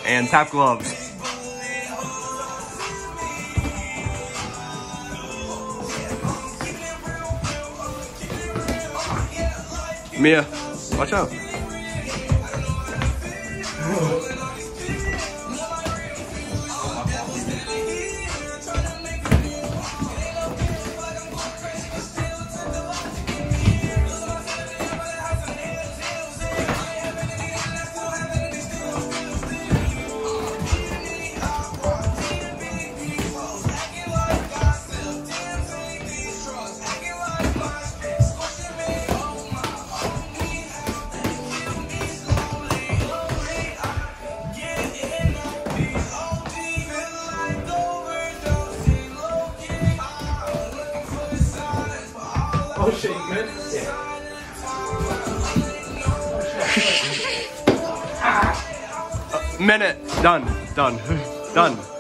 and tap gloves. Mia, watch out. Oh shit, you good? Yeah. Minute. Done.